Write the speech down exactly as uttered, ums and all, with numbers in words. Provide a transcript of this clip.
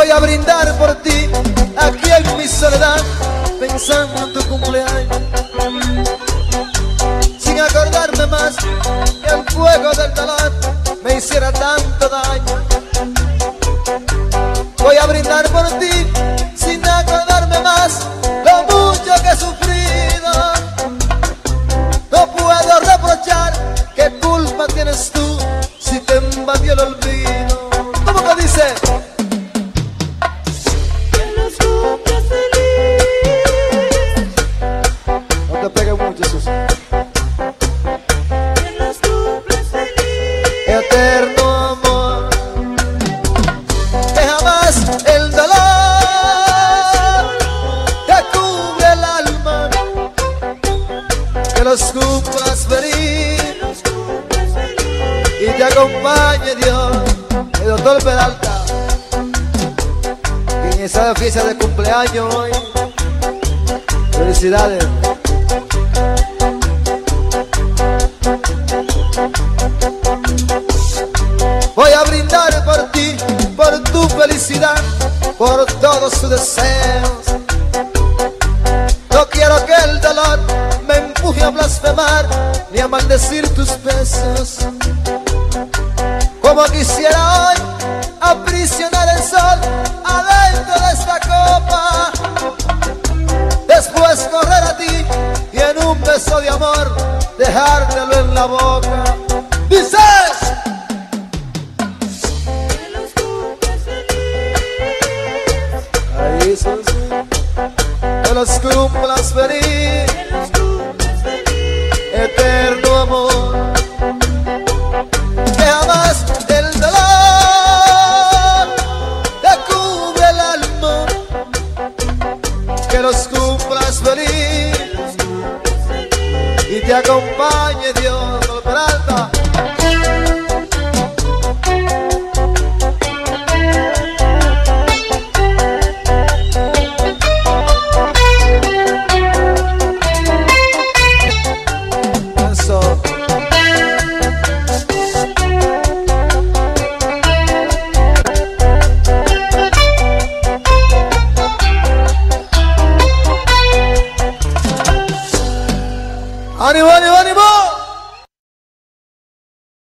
Voy a brindar por ti, aquí en mi soledad, pensando en tu cumpleaños, sin acordarme más que el fuego del dolor me hiciera tanto daño. Voy a brindar por ti, sin acordarme más lo mucho que he sufrido. No puedo reprochar, ¿qué culpa tienes tú si te invadió el olvido? ¿Cómo que dice? Eterno amor, que jamás el dolor te cubre el alma, que los cumplas feliz y te acompañe Dios. El doctor Peralta, que en esa fiesta de cumpleaños hoy, felicidades. Voy a brindar por ti, por tu felicidad, por todos tus deseos. No quiero que el dolor me empuje a blasfemar ni a maldecir tus besos. Como quisiera hoy aprisionar el sol adentro de esta copa, después correr a ti y en un beso de amor dejártelo en la boca. Dices: que los cumplas feliz, eterno amor, que jamás el dolor te cubre el alma, que los cumplas feliz y te acompañe Dios.